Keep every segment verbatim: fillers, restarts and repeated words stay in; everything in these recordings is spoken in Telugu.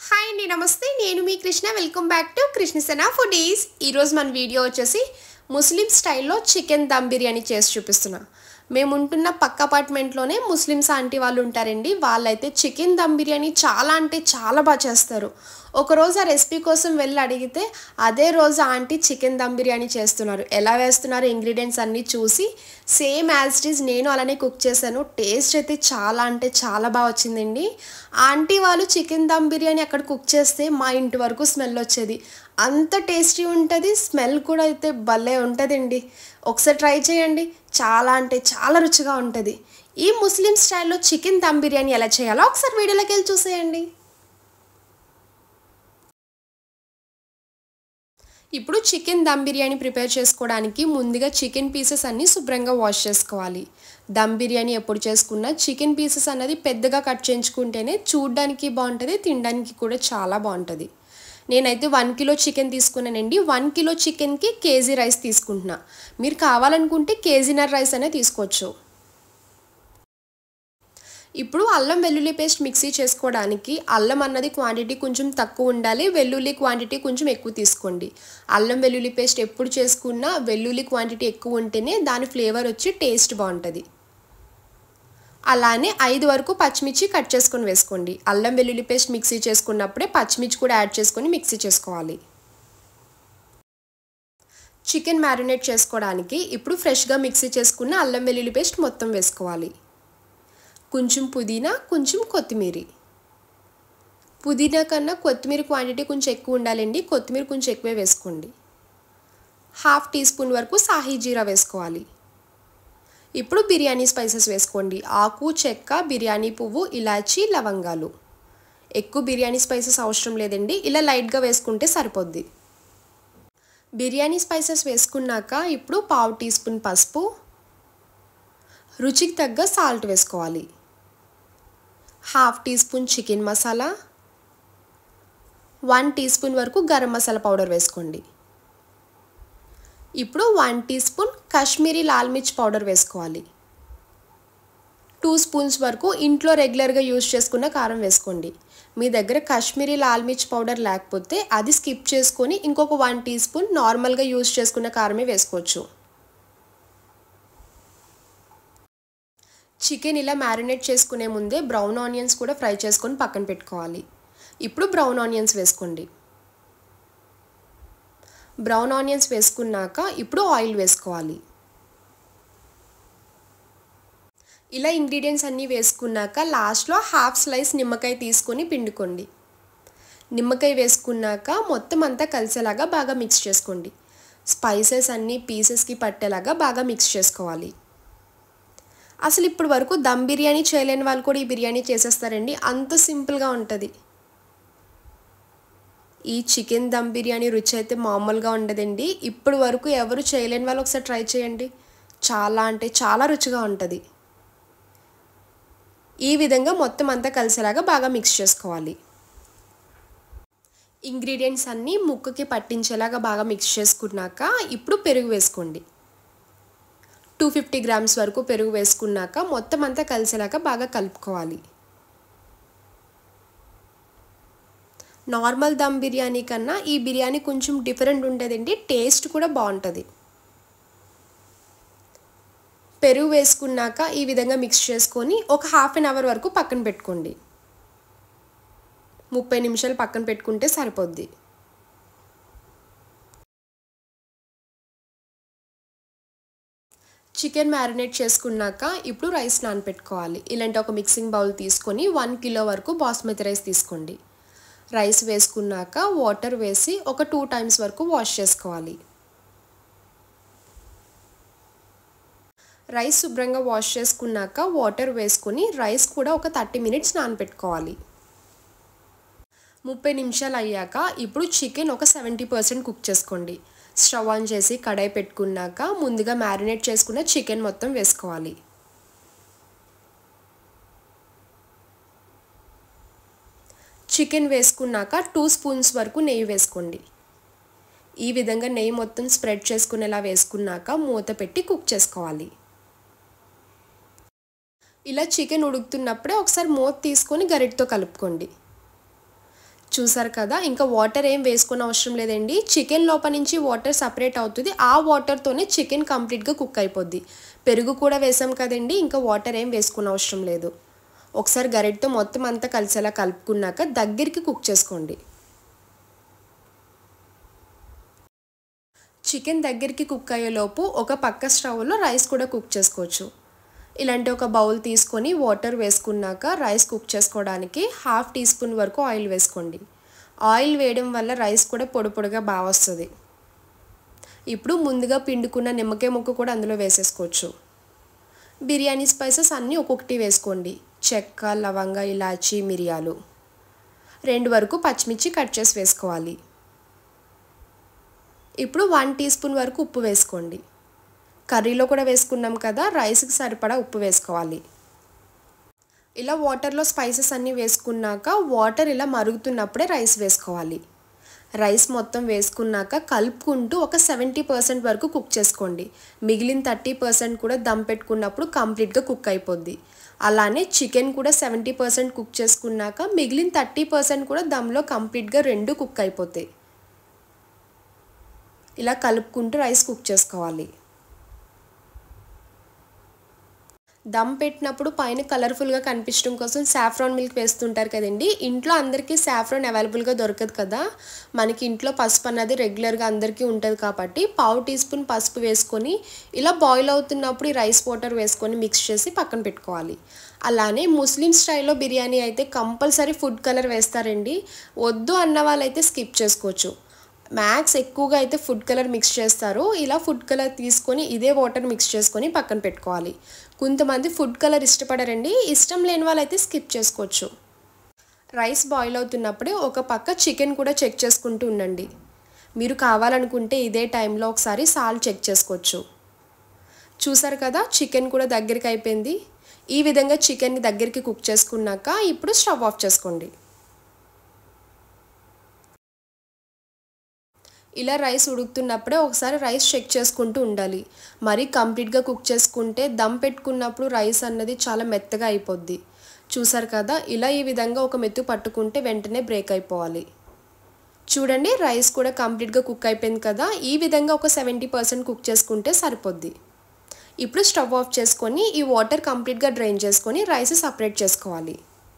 హాయ్ అండి, నమస్తే. నేను మీ Krishna. Welcome back to Krishnasena foodies. ఈరోజు మన వీడియో వచ్చేసి ముస్లిం స్టైల్లో చికెన్ దమ్ బిర్యానీ చేసి చూపిస్తున్నా. మేము ఉంటున్న పక్క అపార్ట్మెంట్లోనే ముస్లిమ్స్ ఆంటీ వాళ్ళు ఉంటారండి. వాళ్ళైతే చికెన్ దమ్ బిర్యానీ చాలా అంటే చాలా బాగా చేస్తారు. ఒకరోజు ఆ రెసిపీ కోసం వెళ్ళి అడిగితే అదే రోజు ఆంటీ చికెన్ దమ్ బిర్యానీ చేస్తున్నారు. ఎలా వేస్తున్నారు ఇంగ్రీడియంట్స్ అన్నీ చూసి సేమ్ యాజ్ ఇట్ ఈజ్ నేను అలానే కుక్ చేశాను. టేస్ట్ అయితే చాలా అంటే చాలా బాగా వచ్చిందండి. ఆంటీ వాళ్ళు చికెన్ దమ్ బిర్యానీ అక్కడ కుక్ చేస్తే మా ఇంటి వరకు స్మెల్ వచ్చేది. అంత టేస్టీ ఉంటుంది. స్మెల్ కూడా అయితే భలే ఉంటుందండి. ఒకసారి ట్రై చేయండి. చాలా అంటే చాలా రుచిగా ఉంటుంది. ఈ ముస్లిం స్టైల్లో చికెన్ దమ్ బిర్యానీ ఎలా చేయాలో ఒకసారి వీడియోలోకి వెళ్ళి చూసేయండి. ఇప్పుడు చికెన్ దమ్ బిర్యానీ ప్రిపేర్ చేసుకోవడానికి ముందుగా చికెన్ పీసెస్ అన్నీ శుభ్రంగా వాష్ చేసుకోవాలి. దమ్ బిర్యానీ ఎప్పుడు చేసుకున్నా చికెన్ పీసెస్ అన్నది పెద్దగా కట్ చేయించుకుంటేనే చూడడానికి బాగుంటుంది, తినడానికి కూడా చాలా బాగుంటుంది. నేనైతే వన్ కిలో చికెన్ తీసుకున్నానండి. వన్ కిలో చికెన్కి కేజీ రైస్ తీసుకుంటున్నా. మీరు కావాలనుకుంటే కేజీన్నర రైస్ అనే తీసుకోవచ్చు. ఇప్పుడు అల్లం వెల్లుల్లి పేస్ట్ మిక్సీ చేసుకోవడానికి అల్లం అన్నది క్వాంటిటీ కొంచెం తక్కువ ఉండాలి, వెల్లుల్లి క్వాంటిటీ కొంచెం ఎక్కువ తీసుకోండి. అల్లం వెల్లుల్లి పేస్ట్ ఎప్పుడు చేసుకున్నా వెల్లుల్లి క్వాంటిటీ ఎక్కువ ఉంటేనే దాని ఫ్లేవర్ వచ్చి టేస్ట్ బాగుంటుంది. అలానే ఐదు వరకు పచ్చిమిర్చి కట్ చేసుకొని వేసుకోండి. అల్లం వెల్లుల్లి పేస్ట్ మిక్సీ చేసుకున్నప్పుడే పచ్చిమిర్చి కూడా యాడ్ చేసుకొని మిక్సీ చేసుకోవాలి. చికెన్ మ్యారినేట్ చేసుకోవడానికి ఇప్పుడు ఫ్రెష్గా మిక్సీ చేసుకున్న అల్లం వెల్లుల్లి పేస్ట్ మొత్తం వేసుకోవాలి. కొంచెం పుదీనా, కొంచెం కొత్తిమీర. పుదీనా కన్నా కొత్తిమీర క్వాంటిటీ కొంచెం ఎక్కువ ఉండాలండి. కొత్తిమీర కొంచెం ఎక్కువే వేసుకోండి. హాఫ్ టీ స్పూన్ వరకు సాహీ జీరా వేసుకోవాలి. ఇప్పుడు బిర్యానీ స్పైసెస్ వేసుకోండి. ఆకు, చెక్క, బిర్యానీ పువ్వు, ఇలాచీ, లవంగాలు. ఎక్కువ బిర్యానీ స్పైసెస్ అవసరం లేదండి, ఇలా లైట్గా వేసుకుంటే సరిపోద్ది. బిర్యానీ స్పైసెస్ వేసుకున్నాక ఇప్పుడు పావు టీ స్పూన్ పసుపు, రుచికి తగ్గ సాల్ట్ వేసుకోవాలి. Half teaspoon chicken masala, one teaspoon వరకు గరం మసాలా పౌడర్ వేసుకోండి. ఇప్పుడు వన్ టీ స్పూన్ కాశ్మీరీ లాల్ మిర్చ్ పౌడర్ వేసుకోవాలి. టూ స్పూన్స్ వరకు ఇంట్లో రెగ్యులర్గా యూజ్ చేసుకున్న కారం వేసుకోండి. మీ దగ్గర కాశ్మీరీ లాల్ మిర్చ్ పౌడర్ లేకపోతే అది స్కిప్ చేసుకొని ఇంకొక వన్ టీ స్పూన్ నార్మల్గా యూజ్ చేసుకున్న కారమే వేసుకోవచ్చు. చికెన్ ఇలా మ్యారినేట్ చేసుకునే ముందే బ్రౌన్ ఆనియన్స్ కూడా ఫ్రై చేసుకొని పక్కన పెట్టుకోవాలి. ఇప్పుడు బ్రౌన్ ఆనియన్స్ వేసుకోండి. బ్రౌన్ ఆనియన్స్ వేసుకున్నాక ఇప్పుడు ఆయిల్ వేసుకోవాలి. ఇలా ఇంగ్రీడియంట్స్ అన్నీ వేసుకున్నాక లాస్ట్లో హాఫ్ స్లైస్ నిమ్మకాయ తీసుకొని పిండుకోండి. నిమ్మకాయ వేసుకున్నాక మొత్తం అంతా కలిసేలాగా బాగా మిక్స్ చేసుకోండి. స్పైసెస్ అన్నీ పీసెస్కి పట్టేలాగా బాగా మిక్స్ చేసుకోవాలి. అసలు ఇప్పుడు వరకు దమ్ బిర్యానీ చేయలేని వాళ్ళు కూడా ఈ బిర్యానీ చేసేస్తారండి. అంత సింపుల్గా ఉంటుంది. ఈ చికెన్ దమ్ బిర్యానీ రుచి అయితే మామూలుగా ఉండదండి. ఇప్పుడు వరకు ఎవరు చేయలేని వాళ్ళు ఒకసారి ట్రై చేయండి. చాలా అంటే చాలా రుచిగా ఉంటుంది. ఈ విధంగా మొత్తం అంతా కలిసేలాగా బాగా మిక్స్ చేసుకోవాలి. ఇంగ్రీడియంట్స్ అన్నీ ముక్కకి పట్టించేలాగా బాగా మిక్స్ చేసుకున్నాక ఇప్పుడు పెరుగు వేసుకోండి. టూ ఫిఫ్టీ గ్రామ్స్ వరకు పెరుగు వేసుకున్నాక మొత్తం అంతా కలిసేలాగా బాగా కలుపుకోవాలి. నార్మల్ దమ్ బిర్యానీ కన్నా ఈ బిర్యానీ కొంచెం డిఫరెంట్ ఉంటుందండి. టేస్ట్ కూడా బాగుంటుంది. పెరుగు వేసుకున్నాక ఈ విధంగా మిక్స్ చేసుకొని ఒక హాఫ్ అన్ అవర్ వరకు పక్కన పెట్టుకోండి. ముప్పై నిమిషాలు పక్కన పెట్టుకుంటే సరిపోద్ది. చికెన్ మ్యారినేట్ చేసుకున్నాక ఇప్పుడు రైస్ నానపెట్టుకోవాలి. ఇలాంటి ఒక మిక్సింగ్ బౌల్ తీసుకొని వన్ కిలో వరకు బాస్మతి రైస్ తీసుకోండి. రైస్ వేసుకున్నాక వాటర్ వేసి ఒక టూ టైమ్స్ వరకు వాష్ చేసుకోవాలి. రైస్ శుభ్రంగా వాష్ చేసుకున్నాక వాటర్ వేసుకొని రైస్ కూడా ఒక థర్టీ మినిట్స్ నానపెట్టుకోవాలి. ముప్పై నిమిషాలు అయ్యాక ఇప్పుడు చికెన్ ఒక సెవెంటీ పర్సెంట్ కుక్ చేసుకోండి. స్టవ్ ఆన్ చేసి కడాయి పెట్టుకున్నాక ముందుగా మ్యారినేట్ చేసుకున్న చికెన్ మొత్తం వేసుకోవాలి. చికెన్ వేసుకున్నాక టూ స్పూన్స్ వరకు నెయ్యి వేసుకోండి. ఈ విధంగా నెయ్యి మొత్తం స్ప్రెడ్ చేసుకునేలా వేసుకున్నాక మూత పెట్టి కుక్ చేసుకోవాలి. ఇలా చికెన్ ఉడుకుతున్నప్పుడే ఒకసారి మూత తీసుకొని గరిటతో కలుపుకోండి. చూసారు కదా, ఇంకా వాటర్ ఏం వేసుకునే అవసరం లేదండి. చికెన్ లోపల నుంచి వాటర్ సపరేట్ అవుతుంది. ఆ వాటర్తోనే చికెన్ కంప్లీట్గా కుక్ అయిపోద్ది. పెరుగు కూడా వేసాం కదండి, ఇంకా వాటర్ ఏం వేసుకునే అవసరం లేదు. ఒకసారి గరిటతో మొత్తం అంతా కలిసేలా కలుపుకున్నాక దగ్గరికి కుక్ చేసుకోండి. చికెన్ దగ్గరికి కుక్ అయ్యేలోపు ఒక పక్క స్టవ్లో రైస్ కూడా కుక్ చేసుకోవచ్చు. ఇలాంటి ఒక బౌల్ తీసుకొని వాటర్ వేసుకున్నాక రైస్ కుక్ చేసుకోవడానికి హాఫ్ టీ స్పూన్ వరకు ఆయిల్ వేసుకోండి. ఆయిల్ వేయడం వల్ల రైస్ కూడా పొడి పొడిగా బాగా వస్తుంది. ఇప్పుడు ముందుగా పిండుకున్న నిమ్మకాయ ముక్క కూడా అందులో వేసేసుకోవచ్చు. బిర్యానీ స్పైసెస్ అన్నీ ఒక్కొక్కటి వేసుకోండి. చెక్క, లవంగ, ఇలాచీ, మిరియాలు, రెండు వరకు పచ్చిమిర్చి కట్ చేసి వేసుకోవాలి. ఇప్పుడు వన్ టీ స్పూన్ వరకు ఉప్పు వేసుకోండి. కర్రీలో కూడా వేసుకున్నాం కదా, రైస్కి సరిపడా ఉప్పు వేసుకోవాలి. ఇలా వాటర్లో స్పైసెస్ అన్నీ వేసుకున్నాక వాటర్ ఇలా మరుగుతున్నప్పుడే రైస్ వేసుకోవాలి. రైస్ మొత్తం వేసుకున్నాక కలుపుకుంటూ ఒక సెవెంటీ పర్సెంట్ వరకు కుక్ చేసుకోండి. మిగిలిన థర్టీ పర్సెంట్ కూడా దమ్ పెట్టుకున్నప్పుడు కంప్లీట్గా కుక్ అయిపోద్ది. అలానే చికెన్ కూడా సెవెంటీ పర్సెంట్ కుక్ చేసుకున్నాక మిగిలిన థర్టీ పర్సెంట్ కూడా దమ్లో కంప్లీట్గా రెండు కుక్ అయిపోతాయి. ఇలా కలుపుకుంటూ రైస్ కుక్ చేసుకోవాలి. దమ్ పెట్టినప్పుడు పైన కలర్ఫుల్గా కనిపించడం కోసం సాఫ్రాన్ మిల్క్ వేస్తుంటారు కదండి. ఇంట్లో అందరికీ సాఫ్రాన్ అవైలబుల్గా దొరకదు కదా, మనకి ఇంట్లో పసుపు అన్నది రెగ్యులర్గా అందరికీ ఉంటుంది కాబట్టి పావు టీ స్పూన్ పసుపు వేసుకొని ఇలా బాయిల్ అవుతున్నప్పుడు ఈ రైస్ వాటర్ వేసుకొని మిక్స్ చేసి పక్కన పెట్టుకోవాలి. అలానే ముస్లిం స్టైల్లో బిర్యానీ అయితే కంపల్సరీ ఫుడ్ కలర్ వేస్తారండి. వద్దు అన్న వాళ్ళైతే స్కిప్ చేసుకోవచ్చు. మ్యాక్స్ ఎక్కువగా అయితే ఫుడ్ కలర్ మిక్స్ చేస్తారు. ఇలా ఫుడ్ కలర్ తీసుకొని ఇదే వాటర్ మిక్స్ చేసుకొని పక్కన పెట్టుకోవాలి. కొంతమంది ఫుడ్ కలర్ ఇష్టపడరండి, ఇష్టం లేని వాళ్ళైతే స్కిప్ చేసుకోవచ్చు. రైస్ బాయిల్ అవుతున్నప్పుడే ఒక పక్క చికెన్ కూడా చెక్ చేసుకుంటూ ఉండండి. మీరు కావాలనుకుంటే ఇదే టైంలో ఒకసారి సాల్ట్ చెక్ చేసుకోవచ్చు. చూసారు కదా, చికెన్ కూడా దగ్గరికి అయిపోయింది. ఈ విధంగా చికెన్ని దగ్గరికి కుక్ చేసుకున్నాక ఇప్పుడు స్టవ్ ఆఫ్ చేసుకోండి. ఇలా రైస్ ఉడుకుతున్నప్పుడే ఒకసారి రైస్ చెక్ చేసుకుంటూ ఉండాలి. మరి కంప్లీట్గా కుక్ చేసుకుంటే దమ్ పెట్టుకున్నప్పుడు రైస్ అన్నది చాలా మెత్తగా అయిపోద్ది. చూసారు కదా, ఇలా ఈ విధంగా ఒక మెత్తు పట్టుకుంటే వెంటనే బ్రేక్ అయిపోవాలి. చూడండి, రైస్ కూడా కంప్లీట్గా కుక్ అయిపోయింది కదా. ఈ విధంగా ఒక సెవెంటీ పర్సెంట్ కుక్ చేసుకుంటే సరిపోద్ది. ఇప్పుడు స్టవ్ ఆఫ్ చేసుకొని ఈ వాటర్ కంప్లీట్గా డ్రైన్ చేసుకొని రైస్ సపరేట్ చేసుకోవాలి.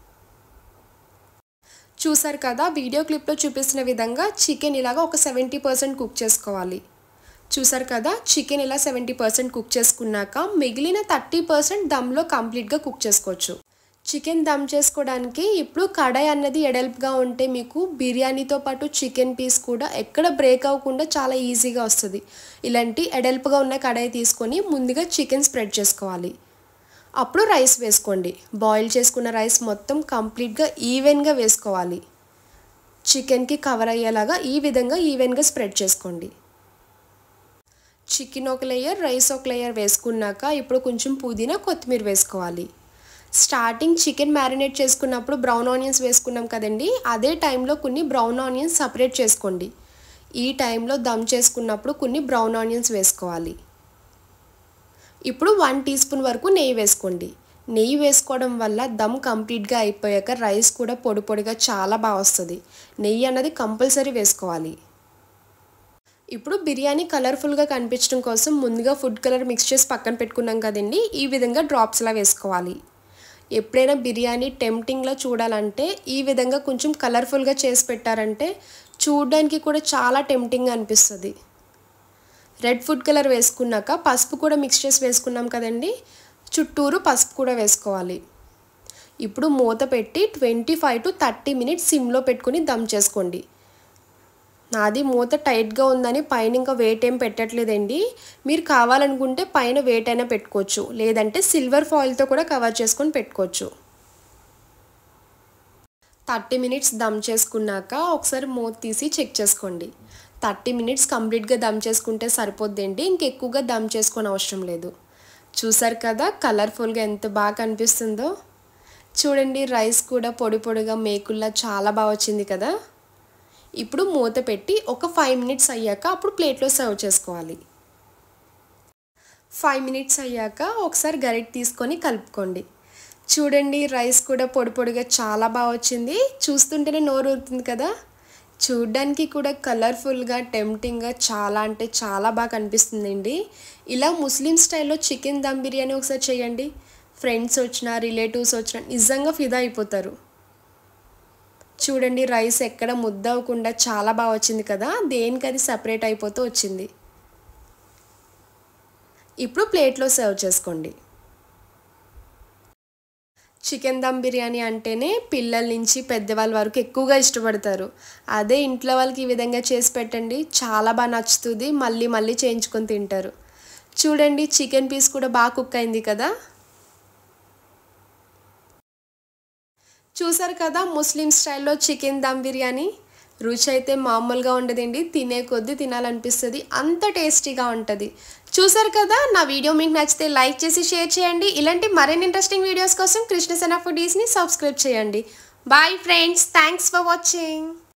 చూసారు కదా, వీడియో క్లిప్లో చూపిస్తున్న విధంగా చికెన్ ఇలాగా ఒక సెవెంటీ పర్సెంట్ కుక్ చేసుకోవాలి. చూసారు కదా, చికెన్ ఇలా సెవెంటీ పర్సెంట్ కుక్ చేసుకున్నాక మిగిలిన థర్టీ పర్సెంట్ దమ్లో కంప్లీట్గా కుక్ చేసుకోవచ్చు. చికెన్ దమ్ చేసుకోవడానికి ఇప్పుడు కడాయి అన్నది ఎడల్పుగా ఉంటే మీకు బిర్యానీతో పాటు చికెన్ పీస్ కూడా ఎక్కడ బ్రేక్ అవ్వకుండా చాలా ఈజీగా వస్తుంది. ఇలాంటి ఎడల్పుగా ఉన్న కడాయి తీసుకొని ముందుగా చికెన్ స్ప్రెడ్ చేసుకోవాలి. అప్పుడు రైస్ వేసుకోండి. బాయిల్ చేసుకున్న రైస్ మొత్తం కంప్లీట్గా ఈవెన్గా వేసుకోవాలి. చికెన్కి కవర్ అయ్యేలాగా ఈ విధంగా ఈవెన్గా స్ప్రెడ్ చేసుకోండి. చికెన్ ఒక లేయర్, రైస్ ఒక లేయర్ వేసుకున్నాక ఇప్పుడు కొంచెం పుదీనా, కొత్తిమీర వేసుకోవాలి. స్టార్టింగ్ చికెన్ మ్యారినేట్ చేసుకున్నప్పుడు బ్రౌన్ ఆనియన్స్ వేసుకున్నాం కదండి, అదే టైంలో కొన్ని బ్రౌన్ ఆనియన్స్ సపరేట్ చేసుకోండి. ఈ టైంలో దమ్ చేసుకున్నప్పుడు కొన్ని బ్రౌన్ ఆనియన్స్ వేసుకోవాలి. ఇప్పుడు వన్ టీ స్పూన్ వరకు నెయ్యి వేసుకోండి. నెయ్యి వేసుకోవడం వల్ల దమ్ కంప్లీట్గా అయిపోయాక రైస్ కూడా పొడి పొడిగా చాలా బాగా వస్తుంది. నెయ్యి అన్నది కంపల్సరీ వేసుకోవాలి. ఇప్పుడు బిర్యానీ కలర్ఫుల్గా కనిపించడం కోసం ముందుగా ఫుడ్ కలర్ మిక్స్ చేసి పక్కన పెట్టుకున్నాం కదండి, ఈ విధంగా డ్రాప్స్లా వేసుకోవాలి. ఎప్పుడైనా బిర్యానీ టెంప్టింగ్లో చూడాలంటే ఈ విధంగా కొంచెం కలర్ఫుల్గా చేసి పెట్టారంటే చూడడానికి కూడా చాలా టెంప్టింగ్గా అనిపిస్తుంది. రెడ్ ఫుడ్ కలర్ వేసుకున్నాక పసుపు కూడా మిక్స్ చేసి వేసుకున్నాం కదండి, చుట్టూరు పసుపు కూడా వేసుకోవాలి. ఇప్పుడు మూత పెట్టి twenty five to thirty minutes సిమ్లో పెట్టుకుని దమ్ చేసుకోండి. నాది మూత టైట్గా ఉందని పైన ఇంకా వెయిట్ ఏం పెట్టట్లేదండి. మీరు కావాలనుకుంటే పైన వెయిట్ అయినా పెట్టుకోవచ్చు, లేదంటే సిల్వర్ ఫాయిల్తో కూడా కవర్ చేసుకొని పెట్టుకోవచ్చు. థర్టీ మినిట్స్ దమ్ చేసుకున్నాక ఒకసారి మూత తీసి చెక్ చేసుకోండి. థర్టీ మినిట్స్ కంప్లీట్గా దమ్ చేసుకుంటే సరిపోద్దండి, ఇంకెక్కువగా దమ్ చేసుకొని అవసరం లేదు. చూసారు కదా, కలర్ఫుల్గా ఎంత బాగా కనిపిస్తుందో. చూడండి, రైస్ కూడా పొడి పొడిగా మేకుల్లా చాలా బాగా వచ్చింది కదా. ఇప్పుడు మూత పెట్టి ఒక ఫైవ్ మినిట్స్ అయ్యాక అప్పుడు ప్లేట్లో సర్వ్ చేసుకోవాలి. ఫైవ్ మినిట్స్ అయ్యాక ఒకసారి గరిటె తీసుకొని కలుపుకోండి. చూడండి రైస్ కూడా పొడి పొడిగా చాలా బాగా వచ్చింది. చూస్తుంటేనే నోరు ఊరుతుంది కదా. చూడ్డానికి కూడా కలర్ఫుల్గా టెంప్టింగ్గా చాలా అంటే చాలా బాగా కనిపిస్తుందండి. ఇలా ముస్లిం స్టైల్లో చికెన్ దమ్ బిర్యానీ ఒకసారి చేయండి. ఫ్రెండ్స్ వచ్చినా రిలేటివ్స్ వచ్చినా నిజంగా ఫిదా అయిపోతారు. చూడండి రైస్ ఎక్కడ ముద్ద అవ్వకుండా చాలా బాగా వచ్చింది కదా. దేనికి అది సపరేట్ అయిపోతూ వచ్చింది. ఇప్పుడు ప్లేట్లో సర్వ్ చేసుకోండి. చికెన్ దమ్ బిర్యానీ అంటేనే పిల్లల నుంచి పెద్దవాళ్ళ వరకు ఎక్కువగా ఇష్టపడతారు. అదే ఇంట్లో వాళ్ళకి ఈ విధంగా చేసి పెట్టండి, చాలా బాగా నచ్చుతుంది. మళ్ళీ మళ్ళీ చేయించుకొని తింటారు. చూడండి చికెన్ పీస్ కూడా బాగా కుక్ అయింది కదా. చూసారు కదా ముస్లిం స్టైల్లో చికెన్ దమ్ బిర్యానీ. రుచి అయితే మామూలుగా ఉండదండి, తినే కొద్దీ తినాలనిపిస్తుంది, అంత టేస్టీగా ఉంటుంది. చూసారు కదా. నా వీడియో మీకు నచ్చితే లైక్ చేసి షేర్ చేయండి. ఇలాంటి మరిన్ని ఇంట్రెస్టింగ్ వీడియోస్ కోసం కృష్ణసేన ఫుడీస్ని సబ్స్క్రైబ్ చేయండి. Bye friends, thanks for watching.